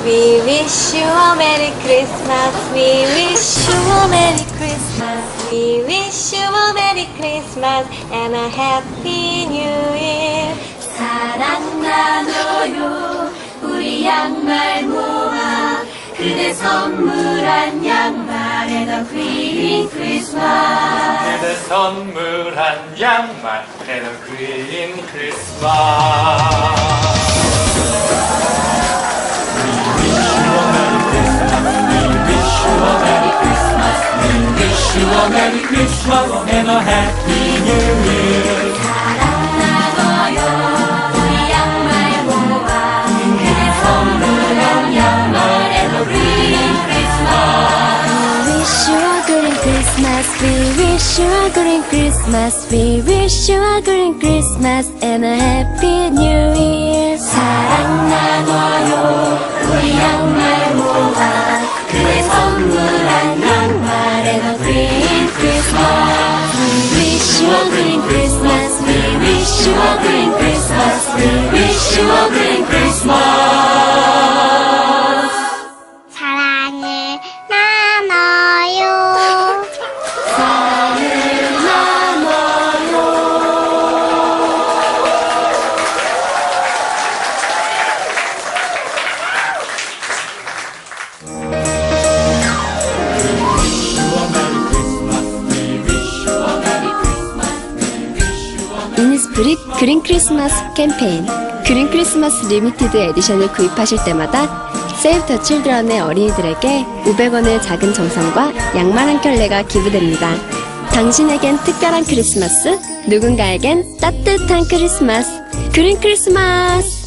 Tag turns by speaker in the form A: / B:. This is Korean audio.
A: We wish you a Merry Christmas. We wish you a Merry Christmas. We wish you a Merry Christmas and a Happy New Year.
B: 사랑 나눠요 우리 양말 모아 그대 선물한 양말에다 Green Christmas.
C: 그대 선물한 양말에다 Green Christmas. Wish you a Merry Christmas and a Happy New Year.
B: 사랑 나눠요 우리 양말 모아 그대 선물한 양말에도 Green Christmas.
A: We wish you a Green Christmas. We wish you a Green Christmas. We wish you a Green Christmas and a Happy New Year.
B: 사랑 나눠요 우리 양말 모아 그대 선물한 양말에도 Green Christmas.
A: We wish you a Green Christmas. We wish you a Green Christmas. We wish you a Green Christmas.
D: 사랑을 나눠요.
A: 사랑을 나눠요. 이니스프릿 그린 크리스마스 캠페인. 그린 크리스마스 리미티드 에디션을 구입하실 때마다 세이브 더 칠드런의 어린이들에게 500원의 작은 정성과 양말 한 켤레가 기부됩니다. 당신에겐 특별한 크리스마스, 누군가에겐 따뜻한 크리스마스. 그린 크리스마스!